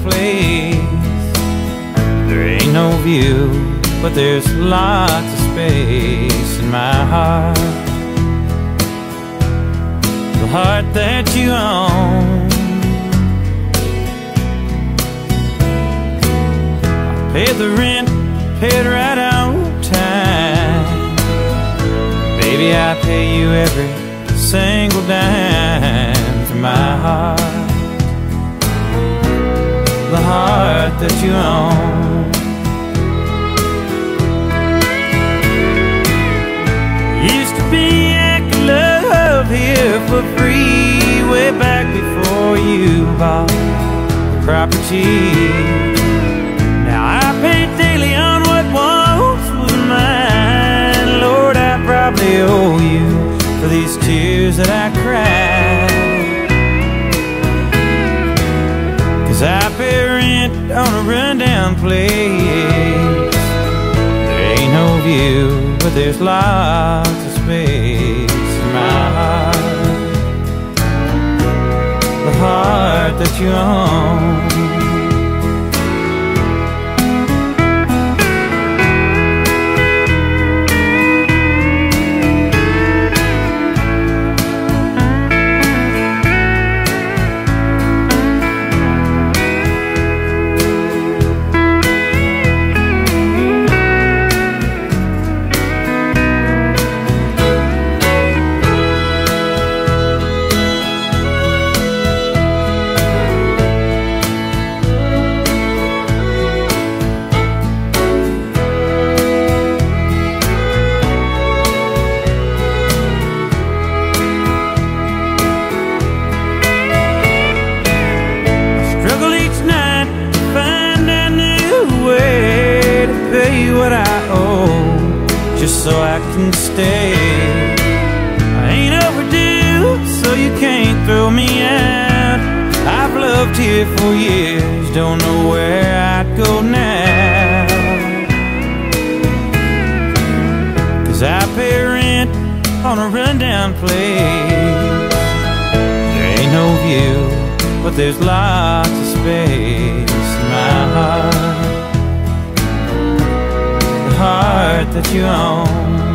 place. There ain't no view, but there's lots of space in my heart. The heart that you own. I paid the rent, paid right on time. Baby, I pay you every single dime for my heart. The heart that you own. Used to be I could love here for free, way back before you bought the property. Now I pay daily on what once was mine. Lord, I probably owe you for these tears that I cried. 'Cause I pay rent on a rundown place. There ain't no view, but there's lots of space in my heart. The heart that you own. What I owe, just so I can stay. I ain't overdue, so you can't throw me out. I've loved here for years, don't know where I'd go now. 'Cause I pay rent on a rundown place. There ain't no view, but there's lots of space in my heart. Heart that you own.